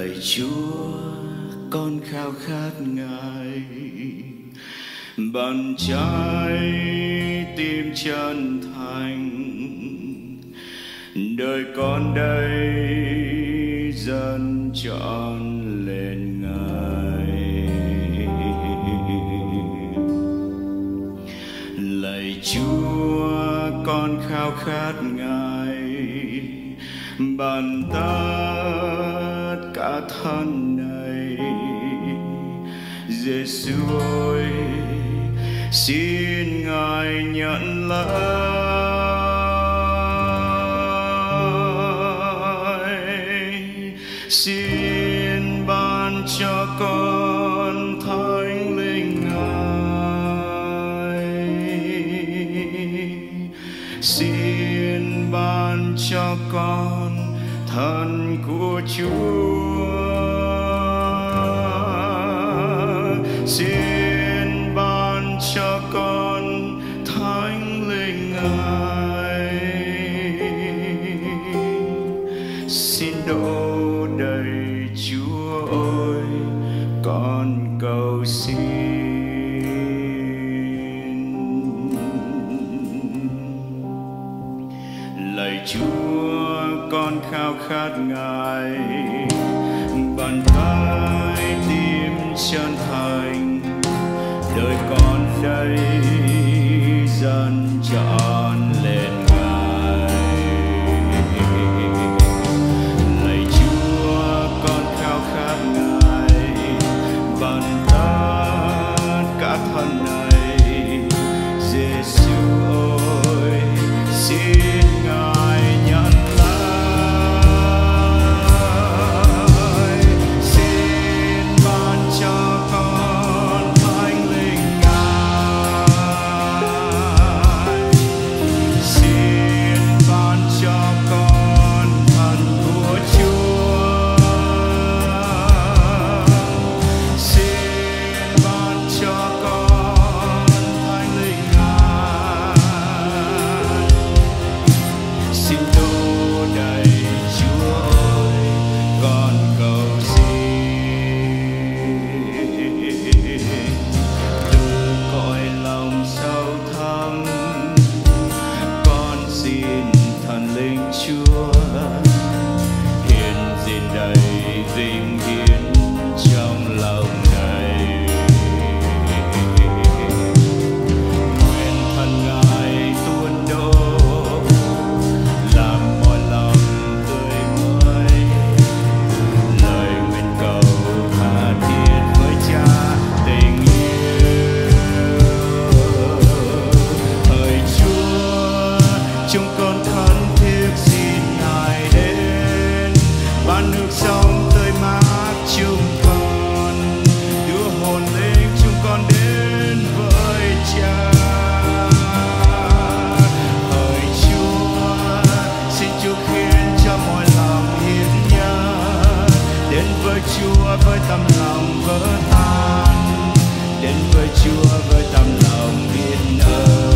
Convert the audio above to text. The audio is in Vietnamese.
Lạy Chúa, con khao khát Ngài, bàn trái tim chân thành. Đời con đây dâng trọn lên Ngài. Lạy Chúa, con khao khát Ngài, bàn tất cả thân này. Giêsu ơi, xin Ngài nhận lấy, xin ban cho con Thánh Linh Ngài, xin ban cho con thân của Chúa, xin ban cho con Thánh Linh Ngài, xin đổ đầy Chúa ơi, con cầu xin. Lạy Chúa, con khao khát Ngài, bàn tay tim chân thành. Đời con đây dâng trọn lên Ngài. Lạy Chúa, con khao khát Ngài, bàn tất cả thân này. Giêsu ơi, xin Ngài nhận lấy, xin ban cho con Thánh Linh Ngài, xin ban cho con thân của Chúa, xin ban cho con Thánh Linh Ngài, xin đổ đầy Chúa ơi, con cầu xin. Từ cõi lòng sâu thẳm, con xin thần linh Chúa hiện diện đầy vinh hiển trong lòng này. Nguyện thân Ngài tuôn đổ, làm mọi lòng tươi mới. Lời nguyện cầu tha thiết với Cha tình yêu. Hỡi Chúa, chúng con thân thiết xin Ngài đến, ban nước sống tươi mát chúng con, đưa hồn linh chúng con đến với Cha. Hỡi Chúa, xin Chúa khiến cho mọi lòng hiến nhân đến với Chúa với tâm lòng vỡ tan, đến với Chúa với tâm lòng biết ơn.